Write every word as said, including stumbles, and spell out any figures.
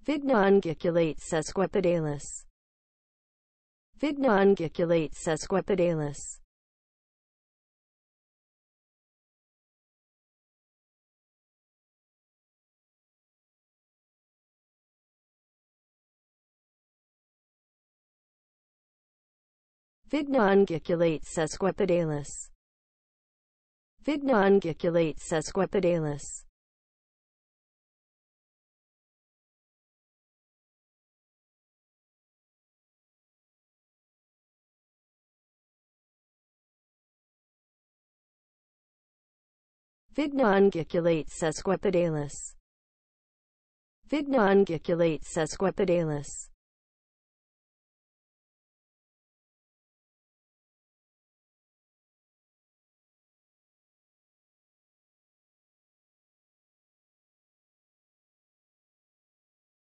Vigna unguiculate sesquipedalis. Vigna unguiculate sesquipedalis. Vigna unguiculate sesquipedalis. Vigna unguiculate sesquipedalis. Vigna unguiculate sesquipedalis. Vigna unguiculate sesquipedalis.